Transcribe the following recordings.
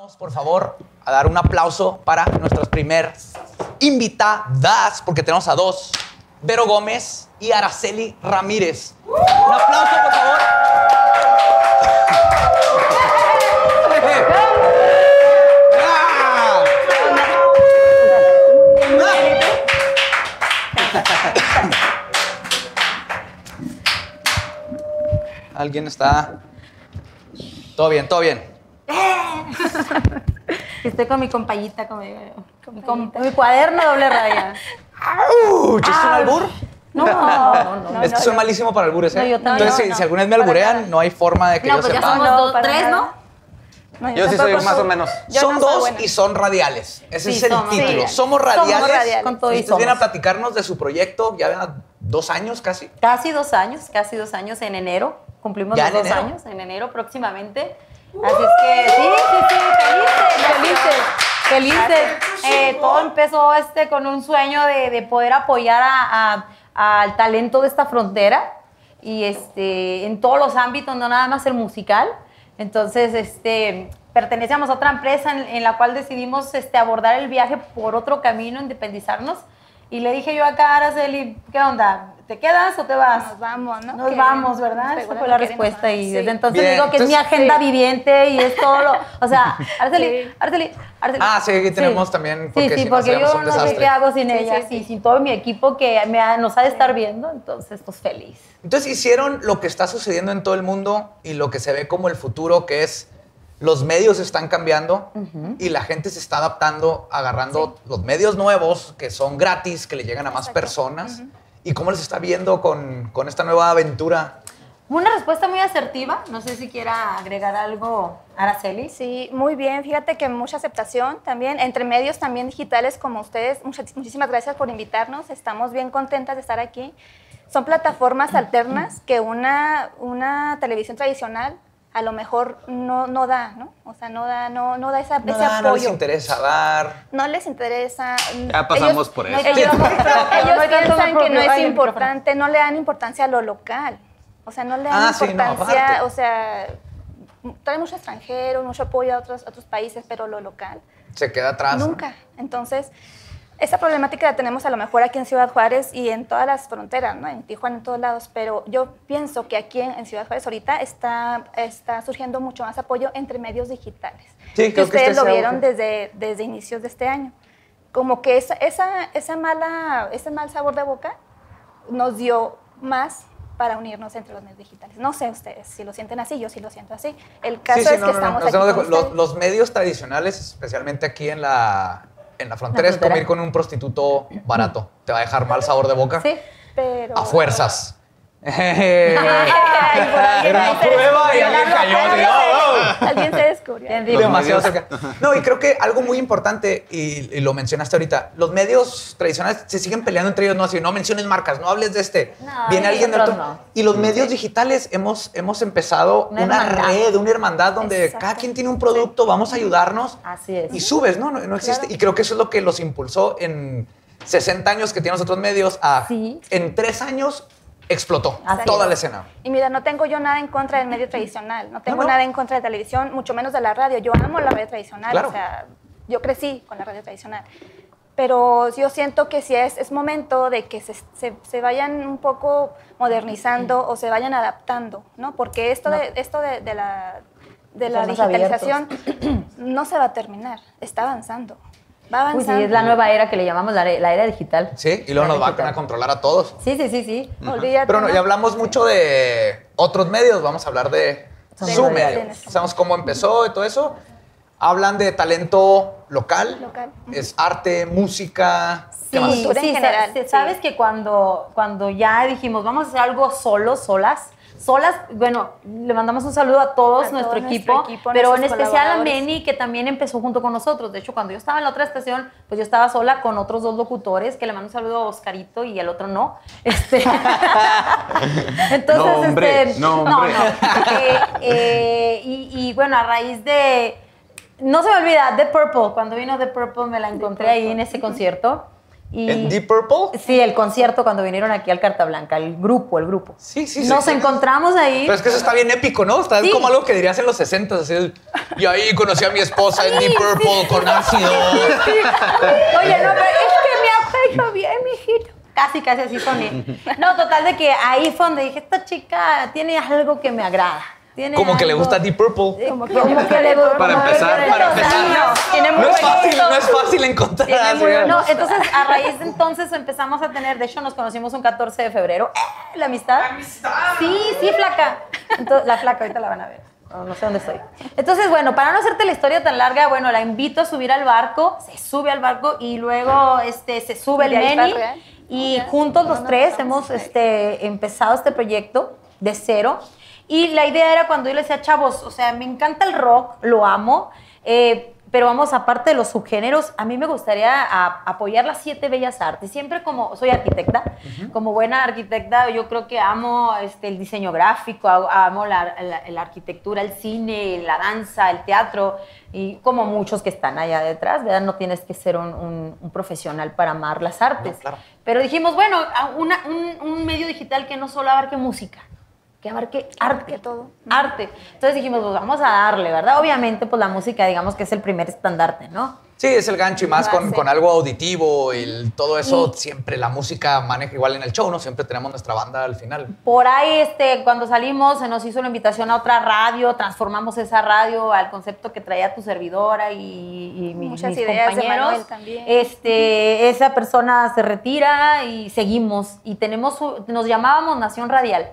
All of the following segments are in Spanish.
Vamos, por favor, a dar un aplauso para nuestras primeras invitadas, porque tenemos a dos, Vero Gómez y Araceli Ramírez. Un aplauso, por favor. ¿Alguien está? Todo bien, todo bien. Estoy con mi compayita, con mi cuaderno doble raya. ¿Es un albur? No. Es que soy malísimo para albures, ¿eh? No, yo también. Entonces, si alguna vez me alburean, no hay forma de que yo pues ya sepa. somos para tres, nada. ¿no? No, Yo sí soy tampoco más o menos. Yo Son no soy dos buena. y son radiales. Ese Sí, es el somos título. radiales. Somos radiales. Somos radiales. Con todo y Ustedes vienen a somos. platicarnos de su proyecto ya 2 años casi. Casi 2 años en enero. Cumplimos ¿Ya los en 2 enero? años, en enero próximamente. Así es que sí, felices. Todo empezó con un sueño de poder apoyar al talento de esta frontera y en todos los ámbitos, no nada más el musical. Entonces, pertenecíamos a otra empresa en la cual decidimos abordar el viaje por otro camino, independizarnos. Y le dije yo acá a Araceli, ¿qué onda? ¿Te quedas o te vas? Nos vamos, ¿no? Nos vamos, ¿verdad? Esa fue la respuesta y desde entonces Bien, digo que es mi entonces, agenda sí. viviente y es todo lo... O sea, Araceli, Sí. Araceli. Ah, sí, aquí tenemos también, porque si no porque seríamos yo un no sé desastre. qué hago sin Sí, ella sí, sí. y sin todo mi equipo que nos ha de estar viendo, entonces pues feliz. Entonces hicieron lo que está sucediendo en todo el mundo y lo que se ve como el futuro, que es los medios están cambiando y la gente se está adaptando, agarrando los medios nuevos que son gratis, que le llegan a más Exacto. personas. ¿Y cómo les está viendo con esta nueva aventura? Una respuesta muy asertiva, no sé si quiera agregar algo, Araceli. Sí, muy bien. Fíjate que mucha aceptación también, entre medios también digitales como ustedes. Muchísimas gracias por invitarnos. Estamos bien contentas de estar aquí. Son plataformas alternas que una televisión tradicional a lo mejor no da, ¿no? O sea, no da ese No apoyo. les interesa dar. No les interesa. Ya pasamos por eso. Ellos No hay tanto piensan que no es ay, importante, no le dan importancia a lo local. O sea, no le dan Ah, sí, no, importancia, aparte. o sea, trae mucho extranjero, mucho apoyo a otros países, pero lo local, Se queda atrás. ¿no? nunca. Entonces, esa problemática la tenemos a lo mejor aquí en Ciudad Juárez y en todas las fronteras, ¿no? En Tijuana, en todos lados, pero yo pienso que aquí en Ciudad Juárez ahorita está surgiendo mucho más apoyo entre medios digitales. Sí, que creo que ustedes lo sea vieron algo desde inicios de este año. Como que ese mal sabor de boca nos dio más para unirnos entre los medios digitales. No sé ustedes si lo sienten así, yo sí lo siento así. El caso es que estamos aquí Estamos de con acuerdo. ustedes. Los medios tradicionales, especialmente aquí en la frontera, es como ir con un prostituto barato. Te va a dejar mal sabor de boca. Sí. Pero... A fuerzas. Ay, por alguien Era ahí una se prueba y descubrió. alguien cayó, así, oh, oh. Alguien se descubrió. Entendí. Demasiado medios. cerca. No, y creo que algo muy importante, y lo mencionaste ahorita, los medios tradicionales se siguen peleando entre ellos, no así, no menciones marcas, no hables de este. No, Viene alguien de nosotros otro. no. Y los medios digitales hemos empezado Una una hermandad. red, una hermandad donde Exacto. cada quien tiene un producto, vamos a ayudarnos. Así es. Y subes, ¿no? No existe. Claro. Y creo que eso es lo que los impulsó en 60 años que tienen los otros medios a Sí. en 3 años explotó Así toda es. la escena. Y mira, no tengo yo nada en contra del medio tradicional, no tengo No, no. nada en contra de la televisión, mucho menos de la radio. Yo amo la radio tradicional, Claro. o sea, yo crecí con la radio tradicional. Pero yo siento que sí es momento de que se vayan un poco modernizando o se vayan adaptando, ¿no? Porque esto No. de la Somos digitalización no se va a terminar, está avanzando. Va Uy, avanzando. sí, es la nueva era que le llamamos la era digital. Sí, y luego nos van a controlar a todos. Sí. Olvídate, Pero no, ¿no? ya hablamos mucho de otros medios, vamos a hablar de Son su medios. medio. Sabemos cómo empezó y todo eso. Hablan de talento local, Local. es arte, música. ¿qué más? Cultura en general, sí. Sabes que cuando ya dijimos, vamos a hacer algo solas, bueno, le mandamos un saludo a todos, A nuestro todo equipo, nuestro equipo, pero en nuestros especial a colaboradores. Meni, que también empezó junto con nosotros. De hecho, cuando yo estaba en la otra estación, pues yo estaba sola con otros 2 locutores, que le mando un saludo a Oscarito y el otro no. Entonces, No, hombre, no, hombre. y bueno, a raíz de... No se me olvida, The Purple. Cuando vino The Purple me la encontré ahí en ese concierto. Y, ¿En Deep Purple? Sí, el concierto cuando vinieron aquí al Carta Blanca, el grupo. Sí, sí, Nos sí. encontramos ahí. Pero es que eso está bien épico, ¿no? Está Sí. como algo que dirías en los 60s, así el Y ahí conocí a mi esposa en Deep Purple con ácido. Oye, no, pero es que me afecta bien, mijito. Casi así soné. No, total, de que ahí fue donde dije, esta chica tiene algo que me agrada. Como que le gusta Deep Purple. Como que le gusta. Para empezar. No es fácil encontrar. No, entonces a raíz de entonces empezamos a tener, de hecho nos conocimos un 14 de febrero. La amistad. Sí, flaca. Entonces, la flaca ahorita la van a ver. No sé dónde estoy. Entonces, bueno, para no hacerte la historia tan larga, bueno, la invito a subir al barco, se sube al barco y luego se sube el Meni. Y juntos los tres hemos empezado este proyecto de cero. Y la idea era cuando yo le decía, chavos, o sea, me encanta el rock, lo amo, pero vamos, aparte de los subgéneros, a mí me gustaría apoyar las 7 bellas artes. Siempre como soy arquitecta, como buena arquitecta, yo creo que amo el diseño gráfico, amo la arquitectura, el cine, la danza, el teatro, y como muchos que están allá detrás, ¿verdad? No tienes que ser un profesional para amar las artes. No, claro. Pero dijimos, bueno, un medio digital que no solo abarque música, que abarque arte, todo. Arte. Entonces dijimos, pues vamos a darle, ¿verdad? Obviamente, pues la música, digamos que es el primer estandarte, ¿no? Sí, es el gancho y más con algo auditivo y todo eso, siempre la música maneja igual en el show, ¿no? Siempre tenemos nuestra banda al final. Por ahí, cuando salimos, se nos hizo la invitación a otra radio, transformamos esa radio al concepto que traía tu servidora y mis ideas compañeros. De Manuel también. Esa persona se retira y seguimos. Y nos llamábamos Nación Radial.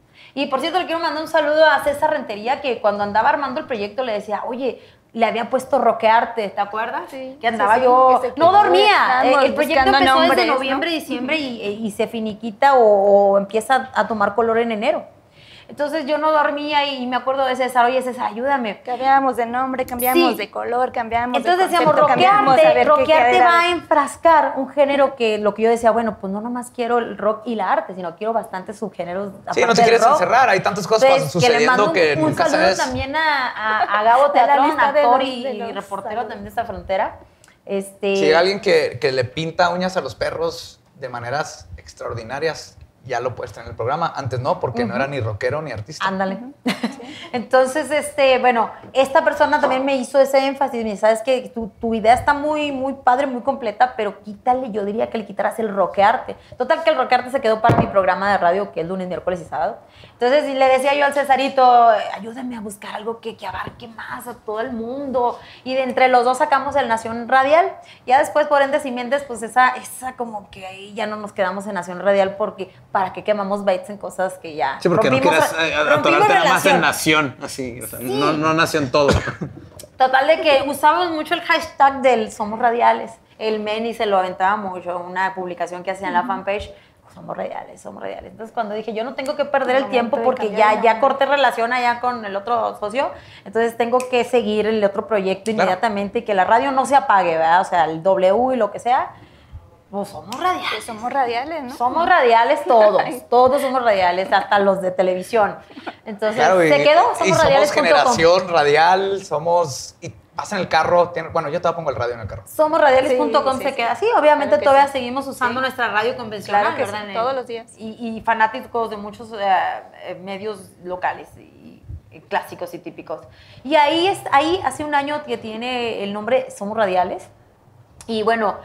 Y por cierto, le quiero mandar un saludo a César Rentería, que cuando andaba armando el proyecto le decía, oye, le había puesto Roquearte, ¿te acuerdas? Sí. Que andaba yo, no dormía. El proyecto empezó desde noviembre, diciembre y se finiquita o empieza a tomar color en enero. Entonces yo no dormía y me acuerdo de César, oye César, ayúdame. Cambiamos de nombre, cambiamos de color, cambiamos entonces de concepto. Entonces decíamos, Roquearte va a enfrascar un género que lo que yo decía, bueno, pues no nomás quiero el rock y la arte, sino quiero bastantes subgéneros. Sí, no te quieres encerrar, hay tantas cosas sucediendo que nunca sabes. Un saludo también a Gabo Teatrón, actor y reportero también de esta frontera. Si hay alguien que le pinta uñas a los perros de maneras extraordinarias, ya lo puedes tener en el programa. Antes no, porque no era ni rockero ni artista. Ándale. Entonces, bueno, esta persona también me hizo ese énfasis. Me dice, sabes que tu idea está muy, muy padre, muy completa, pero quítale, yo diría que le quitaras el rockearte. Total que el rockearte se quedó para mi programa de radio, que es lunes, miércoles y sábado. Entonces le decía yo al Cesarito, ayúdame a buscar algo que abarque más a todo el mundo. Y de entre los dos sacamos el Nación Radial. Ya después, por entes y mientes, pues esa como que ahí ya no nos quedamos en Nación Radial porque ¿para qué quemamos bytes en cosas que ya sí, porque no quieras atorarte nada más en Nación, así, o sea, sí. no Nación todo. Total de que usábamos mucho el hashtag del Somos Radiales. El Meni se lo aventaba mucho, una publicación que hacía en la fanpage, somos radiales. Entonces cuando dije, yo no tengo que perder el tiempo porque ya corté relación allá con el otro socio, entonces tengo que seguir el otro proyecto inmediatamente y que la radio no se apague, ¿verdad? O sea, el W y lo que sea. Pues somos radiales. Pues somos radiales, ¿no? Somos radiales todos somos radiales, hasta los de televisión. Entonces, claro, se quedó, somos radiales. Somos generación radial, y vas en el carro, bueno, yo te pongo el radio en el carro. Somosradiales.com se queda así, obviamente claro todavía seguimos usando nuestra radio convencional, claro que ¿verdad? Sí, todos los días. Y fanáticos de muchos medios locales y clásicos y típicos. Y ahí hace un año que tiene el nombre Somos Radiales. Y bueno,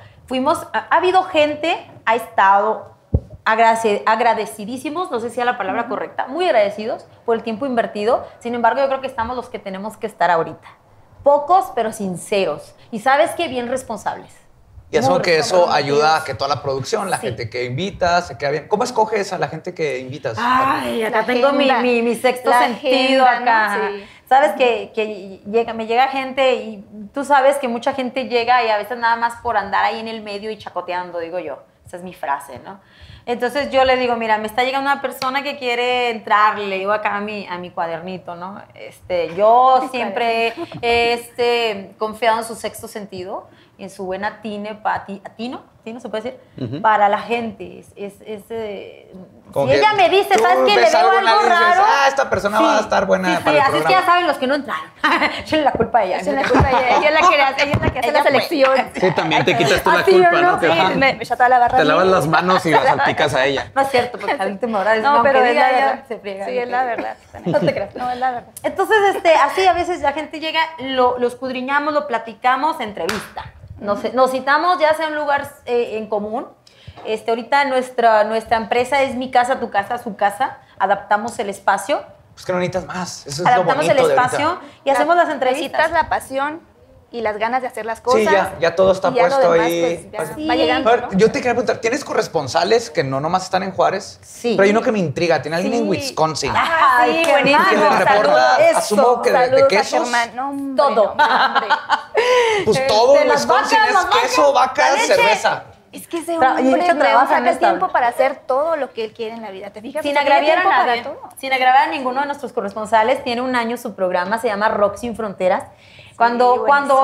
ha habido gente, ha estado agradecidísimos, no sé si es la palabra correcta, muy agradecidos por el tiempo invertido. Sin embargo, yo creo que estamos los que tenemos que estar ahorita. Pocos, pero sinceros. Y ¿sabes qué? Bien responsables. Y eso ayuda a que toda la producción, la gente que invitas, se queda bien. ¿Cómo escoges a la gente que invitas? Ay, acá tengo mi sexto sentido acá. ¿No? Sí. Sabes que me llega gente y tú sabes que mucha gente llega y a veces nada más por andar ahí en el medio y chacoteando, digo yo. Esa es mi frase, ¿no? Entonces yo le digo, mira, me está llegando una persona que quiere entrar, le digo acá a mi cuadernito, ¿no? Yo siempre he confiado en su sexto sentido, en su buena tino, se puede decir, para la gente. Como Si que ella me dice, tú ¿sabes qué? Le ves veo algo en algo alguien y dices, raro. esta persona va a estar buena para el así es que programa. ya saben los que no entraron. Echenle la culpa a ella. Esa es la culpa de ella. Ella es la que hace la selección. Sí, también te quitas tú la Así, culpa, ¿no? ¿no? Sí, Ajá. Me echa toda la barra. Te a mí. lavas las manos y las salpicas a ella. No es cierto, porque al último hora es No, pero que es diga la ella, verdad. se friega. Sí, es la verdad. No te creas. No, es la verdad. Entonces, así a veces la gente llega, lo escudriñamos, lo platicamos, entrevista. Nos citamos ya sea en un lugar en común. Ahorita nuestra empresa es mi casa, tu casa, su casa. Adaptamos el espacio. Pues que no necesitas más. Eso es lo Adaptamos bonito el de ahorita. espacio y hacemos las entrevistas. Necesitas la pasión y las ganas de hacer las cosas. Sí, ya todo está y ya lo puesto demás, ahí. pues, ya Sí. va llegando, A ver, ¿no? yo te quería preguntar, ¿tienes corresponsales que no nomás están en Juárez? Sí. Pero hay uno que me intriga, tiene alguien en Sí. Wisconsin. Ay, sí, qué buenísimo. Que le hermano. reporta, Saludos. asumo que de Saludos a quesos. Germán. No, hombre, Todo. no, hombre. Pues todo en las Wisconsin vacas, es las vacas, queso, vacas, la leche. cerveza. Es que ese Tra- y hombre ella trabaja en saca esta- tiempo para hacer todo lo que él quiere en la vida. ¿Te fijas? Sin O sea, tiene agraviar a tiempo para nadie, todo. sin agraviar a ninguno de nuestros corresponsales, tiene un año su programa, se llama Rock Sin Fronteras. Cuando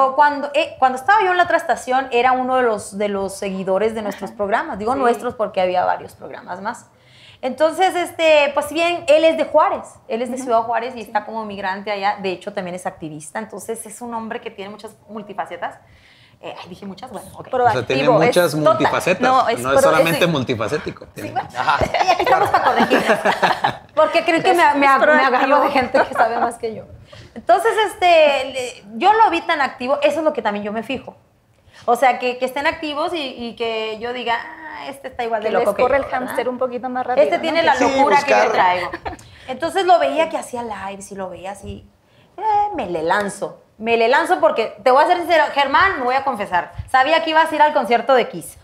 estaba yo en la otra estación, era uno de los seguidores de nuestros programas. Digo Sí. nuestros porque había varios programas más. Entonces, pues si bien él es de Juárez, él es de Ciudad Juárez y está como migrante allá, de hecho también es activista, entonces es un hombre que tiene muchas multifacetas. Dije muchas, bueno, ok. O sea, tiene Proactivo, muchas es multifacetas. total. No es solamente multifacético. Tiene- Ajá. Y aquí estamos para corregir. Porque creo que me agarro de gente que sabe más que yo. Entonces, yo lo vi tan activo, eso es lo que también yo me fijo. O sea, que estén activos y que yo diga, este está igual de Que les loco que corre yo, el ¿verdad? hámster un poquito más rápido. Este ¿no? tiene la Sí, locura que buscar. yo traigo. Entonces lo veía que hacía lives y lo veía así. Me le lanzo porque, te voy a ser sincero, Germán, me voy a confesar, sabía que ibas a ir al concierto de Kiss.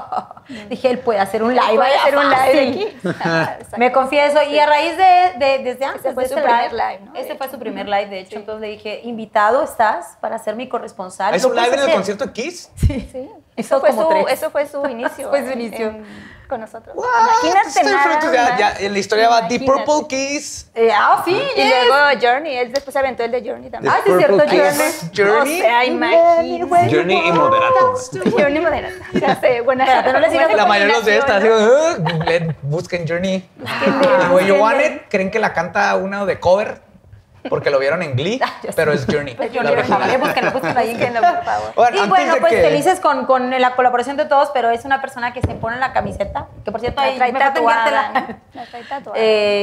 Dije, él puede hacer un live. Puede vaya hacer un fácil. live aquí. Exacto. Me confieso, y a raíz desde antes Ese fue de su ese primer live, ¿no? Ese De fue hecho. su primer live, de hecho. Sí. Entonces le dije, invitado estás para ser mi corresponsal. ¿Es ¿Lo un live puedes en el hacer? concierto de Kiss? Sí. Hizo como tres. Eso fue su inicio. Fue su inicio. Con nosotros. What? Imagínate Estoy nada frente, ya más. en la historia va Deep Imagínate. Purple Kiss. Sí, Y yes. luego Journey, él después se aventó el de Journey también. Ah, sí, es cierto, Purple Journey. Kiss. Journey. O sea, imagínate. Journey y moderato. Journey moderata. Ya sé, buena. Espérate, no le sigas La mayoría de los de estas, combinación, digo, busquen Journey. Búsquenle, Y When You Want búsquenle. It, creen que la canta uno de cover porque lo vieron en Glee, pero es Journey. Pues yo la no original. busquen ahí. Búsquenlo, por favor. Bueno, Y antes bueno, de pues que- felices con la colaboración de todos, pero es una persona que se pone la camiseta, que por cierto, La ahí trae me falta tatuada. enviártela. La trae tatuada.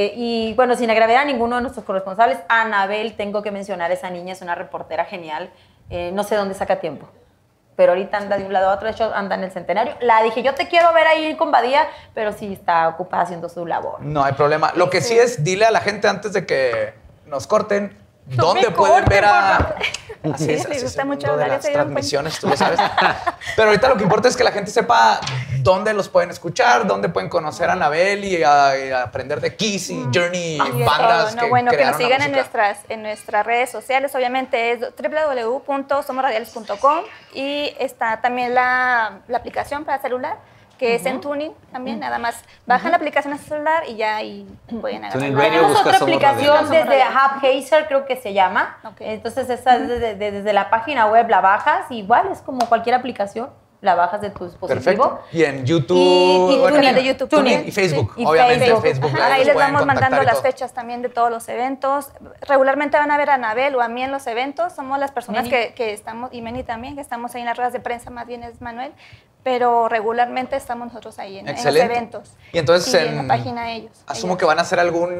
Y bueno, sin agraviar a ninguno de nuestros corresponsales, Anabel, tengo que mencionar, esa niña es una reportera genial, no sé dónde saca tiempo, pero ahorita anda de un lado a otro, de hecho anda en el Centenario. La dije, yo te quiero ver ahí con Badía, pero sí está ocupada haciendo su labor. No hay problema. Lo que sí es, dile a la gente antes de que nos corten, No ¿dónde me pueden corten, ver a...? por favor. Así es, Sí, le así es gusta el mucho mundo de hablar, ya las se dieron cuenta. transmisiones, tú lo sabes. Pero ahorita lo que importa es que la gente sepa dónde los pueden escuchar, dónde pueden conocer a Anabel y a aprender de Kiss y Journey Y y de bandas todo, ¿no? que Bueno, que crearon nos la sigan música. en nuestras redes sociales. Obviamente es www.somosradiales.com y está también la aplicación para celular, que es en Tuning también. Nada más bajan la aplicación a su celular y ya ahí pueden agarrar. Tuning Radio, Tenemos busca otra Somos aplicación Radiales. desde Hubhazer, creo que se llama. Ok. Entonces, esa es desde la página web la bajas, igual es como cualquier aplicación, la bajas de tu dispositivo. Perfecto. Y en YouTube. Y bueno, Tuning, de YouTube Tuning también. y Facebook. Sí. Y Obviamente Facebook. en Facebook. Ajá, ahí los les pueden vamos mandando contactar y las todo. fechas también de todos los eventos. Regularmente van a ver a Anabel o a mí en los eventos. Somos las personas Meni. que estamos, y Meni también, que estamos ahí en las ruedas de prensa, más bien es Manuel, pero regularmente estamos nosotros ahí en los Excelente. eventos. Y entonces en la página ellos. Asumo ellos. que van a hacer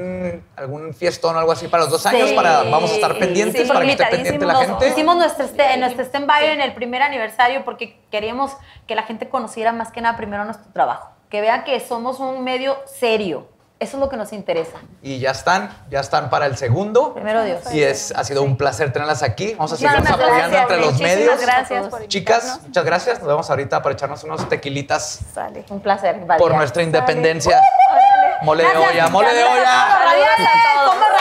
algún fiestón o algo así para los 2 años. Sí. Vamos a estar pendientes Sí, para que esté pendiente la invitadísimos. gente. Hicimos nuestro stand-by en el primer aniversario porque queríamos que la gente conociera más que nada primero nuestro trabajo, que vean que somos un medio serio. Eso es lo que nos interesa. Y ya están para el segundo. Primero Dios. Y ha sido un placer tenerlas aquí. Vamos a Muchísimas seguirnos apoyando gracias, entre los muchísimas medios. gracias por Chicas, invitarnos. muchas gracias. Nos vemos ahorita para echarnos unos tequilitas Sale. Un placer. por Valeria. nuestra independencia. Órale. Mole de Gracias, olla, mole de Gracias. olla. Radiales, somos